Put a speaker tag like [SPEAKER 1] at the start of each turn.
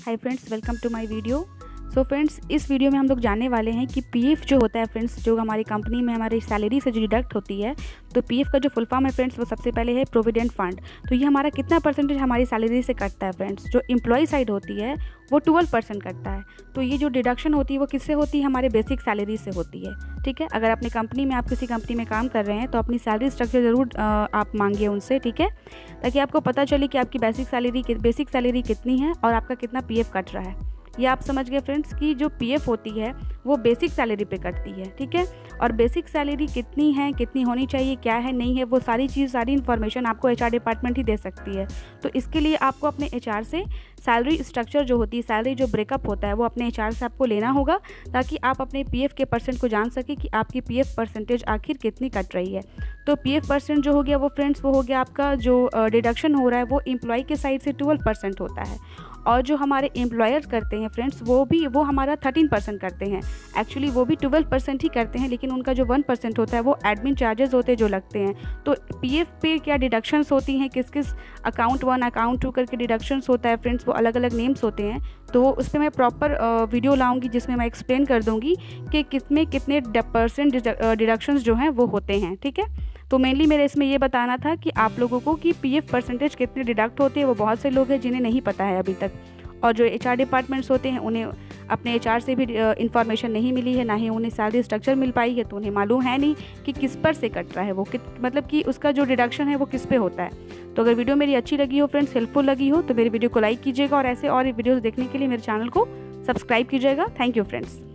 [SPEAKER 1] Hi friends, welcome to my video. So friends, इस video में हम लोग जानने वाले हैं कि पीएफ जो होता है फ्रेंड्स, जो हमारी कंपनी में हमारी सैलरी से जो डिडक्ट होती है, तो पीएफ का जो फुल फॉर्म है फ्रेंड्स, वो सबसे पहले है प्रोविडेंट फंड। तो ये हमारा कितना परसेंटेज हमारी सैलरी से कटता है फ्रेंड्स। जो एम्प्लॉय साइड होती है वो 12% कटता है। तो ये जो डिडक्शन होती है वो किससे होती है? हमारे बेसिक सैलरी से होती है। ठीक है, अगर अपनी कंपनी में आप किसी कंपनी में काम कर रहे हैं तो अपनी सैलरी स्ट्रक्चर ज़रूर आप मांगिए उनसे, ठीक है, ताकि आपको पता चले कि आपकी बेसिक सैलरी कितनी है और आपका कितना पीएफ कट रहा है। ये आप समझ गए फ्रेंड्स कि जो पीएफ होती है वो बेसिक सैलरी पे कटती है। ठीक है, और बेसिक सैलरी कितनी है, कितनी होनी चाहिए, क्या है, नहीं है, वो सारी इन्फॉर्मेशन आपको एचआर डिपार्टमेंट ही दे सकती है। तो इसके लिए आपको अपने एचआर से सैलरी स्ट्रक्चर जो होती है, सैलरी जो ब्रेकअप होता है, वो अपने एचआर से आपको लेना होगा, ताकि आप अपने पीएफ के परसेंट को जान सके कि आपकी पीएफ परसेंटेज आखिर कितनी कट रही है। तो पीएफ परसेंट जो हो गया वो फ्रेंड्स, वो हो गया आपका जो डिडक्शन हो रहा है वो एम्प्लॉय के साइड से 12% होता है, और जो हमारे एम्प्लॉयर करते हैं फ्रेंड्स वो हमारा 13% करते हैं। एक्चुअली वो भी 12% ही करते हैं, लेकिन उनका जो 1% होता है वो एडमिन चार्जेस होते हैं जो लगते हैं। तो पीएफ पे क्या डिडक्शंस होती हैं, किस किस अकाउंट 1 अकाउंट 2 करके डिडक्शंस होता है फ्रेंड्स, वो अलग अलग नेम्स होते हैं। तो उस पर मैं प्रॉपर वीडियो लाऊंगी जिसमें मैं एक्सप्लेन कर दूंगी कि कितने परसेंट डिडक्शंस जो हैं वो होते हैं। ठीक है, तो मेनली मेरे इसमें ये बताना था कि आप लोगों को कि पीएफ परसेंटेज कितने डिडक्ट होते हैं। वो बहुत से लोग हैं जिन्हें नहीं पता है अभी तक, और जो एचआर डिपार्टमेंट्स होते हैं उन्हें अपने एचआर से भी इन्फॉर्मेशन नहीं मिली है, ना ही उन्हें सैलरी स्ट्रक्चर मिल पाई है, तो उन्हें मालूम है नहीं कि किस पर से कट रहा है वो, मतलब कि उसका जो डिडक्शन है वो किस पे होता है। तो अगर वीडियो मेरी अच्छी लगी हो फ्रेंड्स, हेल्पफुल लगी हो, तो मेरी वीडियो को लाइक कीजिएगा और ऐसे और वीडियोज़ देखने के लिए मेरे चैनल को सब्सक्राइब कीजिएगा। Thank you friends.